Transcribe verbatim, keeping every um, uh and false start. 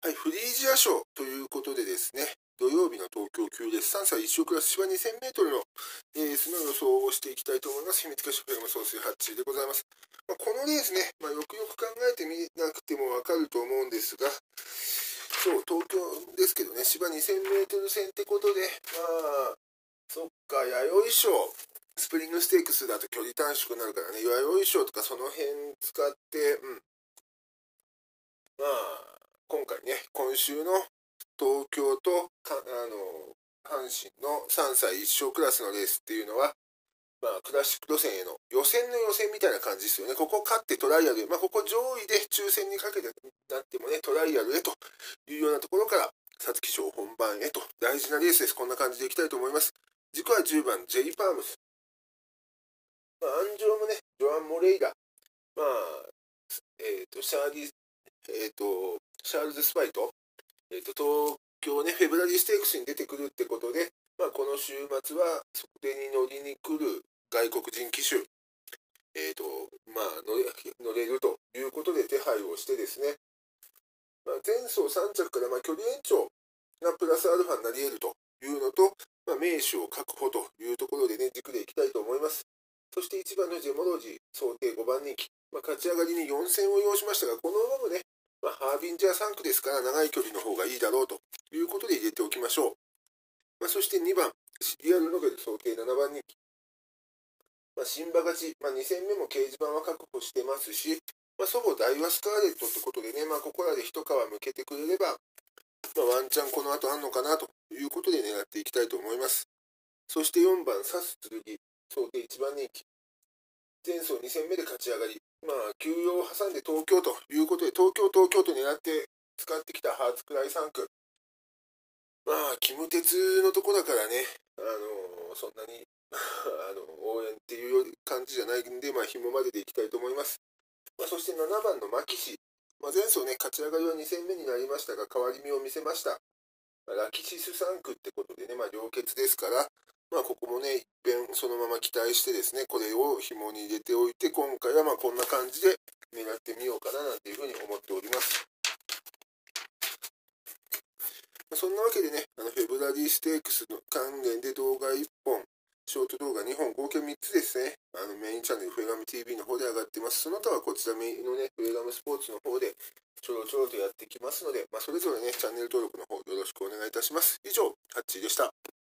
はい、フリージア賞ということでですね、土曜日の東京級レースさんさいいっ勝クラス芝にせんメートルのレースの予想をしていきたいと思います。秘密結社フェルム総帥はちでございます。まあ、このレースね、まあ、よくよく考えてみなくてもわかると思うんですが、そう、東京ですけどね、芝にせんメートル戦ってことで、まあ、そっか、弥生賞。スプリングステークスだと距離短縮になるからね、弥生賞とかその辺使って、うん。まあ、今回ね、今週の東京とかあの阪神のさんさいいっ勝クラスのレースっていうのは、まあ、クラシック路線への予選の予選みたいな感じですよね。ここ勝ってトライアルへ、まあ、ここ上位で抽選にかけてなってもね、トライアルへというようなところから、皐月賞本番へと大事なレースです。こんな感じでいきたいと思います。軸はじゅうばん、ジェイ・パームス。まあ、安城もね、ジョアン・モレイラ。まあ、えっ、ー、と、シャーリー、えっ、ー、と、シャールズ・スパイト。えっ、ー、と、東京ね、フェブラリーステークスに出てくるってことで、まあ、この週末は、それに乗りに来る外国人騎手、えっ、と、まあ乗れ、乗れるということで手配をしてですね、まあ、前走さん着から、まあ、距離延長がプラスアルファになり得るというのと、まあ、名手を確保というところでね、軸でいきたいと思います。そしていちばんのジェモロジー、想定ごばん人気、まあ、勝ち上がりによん戦を要しましたが、この馬もね、まあ、ハービンジャーさん区ですから長い距離の方がいいだろうということで入れておきましょう。まあ、そしてにばん、シリアルノベル想定ななばん人気。まあ、新馬勝ち、まあ、に戦目も掲示板は確保してますし、まあ、祖母ダイワスカーレットってことでね、まあ、ここらで一皮向けてくれれば、まあ、ワンチャンこの後あんのかなということで狙っていきたいと思います。そしてよんばん、サス剣、想定いちばん人気。前走に戦目で勝ち上がり、まあ、休養を挟んで東京ということで、東京、東京と狙って使ってきたハーツクライさん区。まあ、キム鉄のとこだからね、あのー、そんなにあの応援っていう感じじゃないんで、まあ、紐まででいきたいと思います。まあ、そしてななばんの牧師。まあ、前走ね、勝ち上がりはに戦目になりましたが、変わり身を見せました。まあ、ラキシスさん区ってことでね、まあ、良血ですから、まあ、ここもね、一遍そのまま期待してですね、これを紐に入れておいて、今回はまあこんな感じで狙ってみようかななんていうふうに思っております。そんなわけでね、あのフェブラリーステークスの関連で動画いっぽん、ショート動画にほん、合計みっつですね、あのメインチャンネル、フェガム ティーブイ の方で上がってます。その他はこちらメインのね、フェガムスポーツの方でちょろちょろとやってきますので、まあ、それぞれね、チャンネル登録の方よろしくお願いいたします。以上、ハッチーでした。